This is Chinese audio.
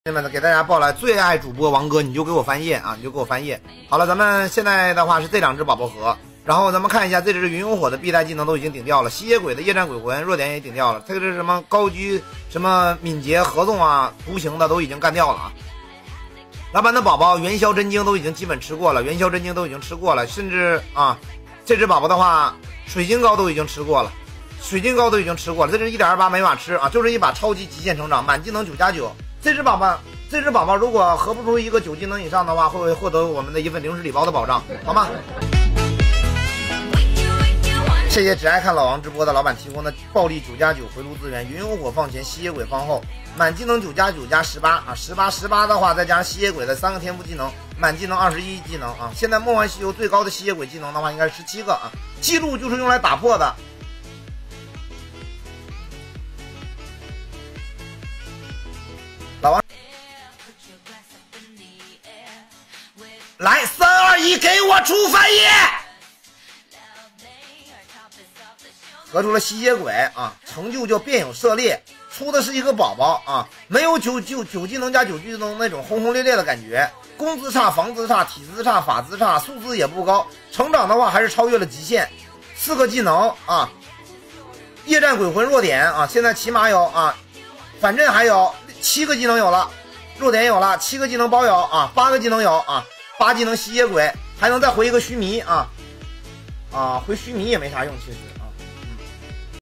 兄弟们，给大家报来最爱主播王哥，你就给我翻页啊，你就给我翻页。好了，咱们现在的话是这两只宝宝盒，然后咱们看一下，这只云游火的必带技能都已经顶掉了，吸血鬼的夜战鬼魂弱点也顶掉了，这个是什么高居什么敏捷合纵啊、独行的都已经干掉了啊。老板的宝宝元宵真经都已经基本吃过了，元宵真经都已经吃过了，甚至啊，这只宝宝的话，水晶膏都已经吃过了，水晶膏都已经吃过了，这是 1.28 没法吃啊，就是一把超级极限成长，满技能9+9。这只宝宝如果合不出一个9技能以上的话，会获得我们的一份零食礼包的保障，好吗？谢谢只爱看老王直播的老板提供的暴力9+9回炉资源，云游火放前，吸血鬼放后，满技能9+9加18啊，18的话再加上吸血鬼的3个天赋技能，满技能21技能啊。现在梦幻西游最高的吸血鬼技能的话应该是17个啊，记录就是用来打破的。老王，来3、2、1，给我出翻页！合出了吸血鬼啊，成就叫便有涉猎，出的是一个宝宝啊，没有9技能加9技能那种轰轰烈烈的感觉，攻姿差、防姿差、体姿差、法姿差，素质也不高，成长的话还是超越了极限，4个技能啊，夜战鬼魂弱点啊，现在起码有啊，反正还有7个技能有了。弱点有了，7个技能包有啊，8个技能有啊，8技能吸血鬼，还能再回一个须弥啊，回须弥也没啥用，其实。